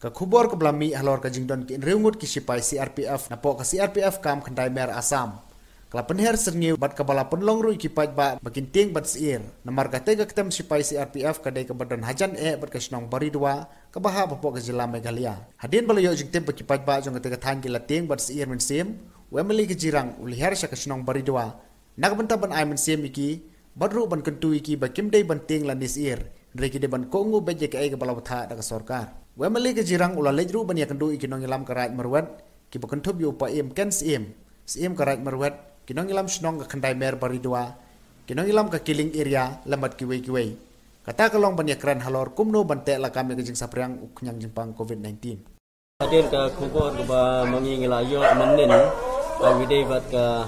Ka khubor ka blami halor ka jingdon ki reungut ki sipai CRPF napo ka CRPF kam khandai mer Assam. Kala penher sengiu bat ka bala penlong ru ki paj ba bakin ting bat sir. Namar ka tega ketem sipai CRPF ka dai ka badan hajan bat ka snong bari dua ka baha bapo ka jila Meghalaya. Hadin bala yo jingtem ba ki paj ba jong ka tega than ki lating bat sir men sim. Wemeli ki jirang ulihar sya ka snong bari dua. Nagbenta ban ay men sim iki badru ban kentu iki ba kim dai ban ting lanis ir. Reki de ban kongu beje ka ay ka bala batha da ka sorkar. Wemeli ke jirang ula lejru ban ya kendu iki nong ilam karat merwet ki bakentub yu pa im ken sim karat merwet kinong ilam snong ka khandai mer bari dua kinong ilam ka killing area lambat kiwei kata kalong ban ya kran halor kumno ban te la kami ke jing sapriang uknyang jingpang COVID-19 hadir ka khubor ba mangi ngelayo menin widai bat ka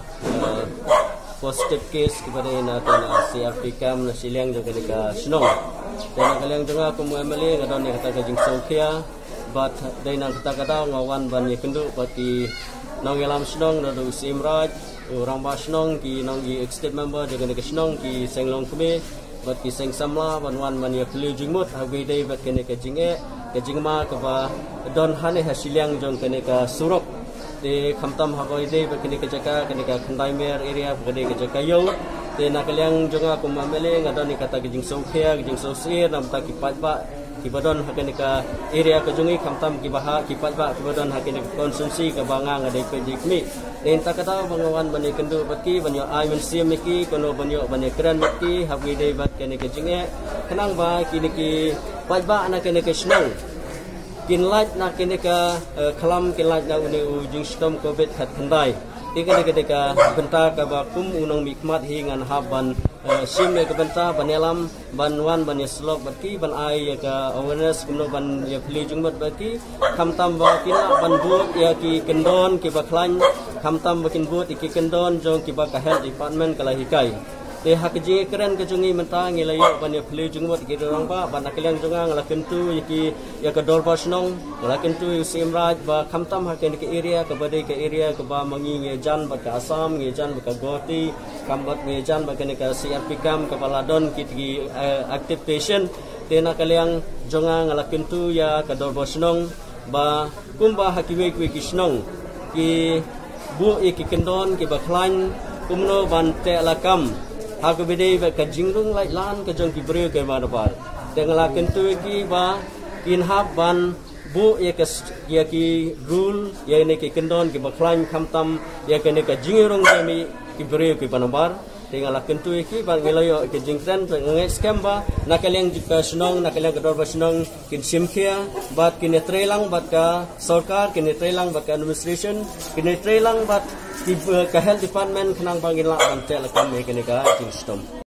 positive case kepada ina kana CRP kam na silang juga ka snong dan kalian juga kumu emeli ngadon ni kata jing sokia bat dai nang kata ngawan ban ye kendu bati nong elam snong na do simraj orang ba snong ki nong gi extended member juga ni snong ki senglong keme bat ki seng samla ban wan ban ye kli jingmut hawi dai bat kene ka jingma ka ba don hane hasilang jong kene ka surok de khamtam hagoi dai bat kene ka jaka kene ka khandai mer area kene ka jaka yo de nakaliang jonga ko mamele ngadon ni kata gijing sokhia gijing sosir nam ta kipat ba kibadon hakene ka area ka jongi khamtam ki baha kipat ba kibadon hakene konsumsi ka banga ngade pe dikmi den ta kata bangawan bani kendu baki banyo ai men sim ki kono banyo bani kran baki habi dei bat kene ka jinge kenang ba kini ki pat ba ana kene ka snong kin light na kene ka khalam kin light na uni ujing stom covid khat khandai Ika ketika benta kabakum unang mikmat hingan haban sim ke benta banelam banwan ban yeslok baki ban ai ka awareness kumno ban ya pli jungmat baki khamtam ba kina ban but ya ki kendon ki baklan khamtam bakin but ki kendon jong ki ba ka health department kala hikai te hak je keren ke jungi menta ngilayo ban ya pli jungmat ki dorang ba ban akliang jonga ngala kentu ki ya ka dolba snong ngala kentu simraj ba khamtam hak ke area ka badai ke area ka ba mangi ngejan ba ka Assam ngejan ba ka Goti kambat ngejan ba ke CRP kam kepala don ki active patient te nakaliang jonga ngala kentu ya ka dolba snong ba kumba hakiwe ki snong ki bu ki kendon ki ba klan kumno ban te lakam aku bedi ka jingrung lai lan ka jong ki breu ke ma dapat tengala kentu ki ba inhab ban bu ya ki rule ya ne ki kendon ki baklan khamtam ya ke ne ka jingrung mi ki breu ki panabar tengala kentu ki ba ngelayo ke jingtran ngai scam ba nakaliang jika snong nakaliang kador ba snong kin simkhia bat kin trelang bat ka sarkar kin trelang bat ka administration kin trelang bat di health department kenang bangin la ban tel kam me kenika jing stom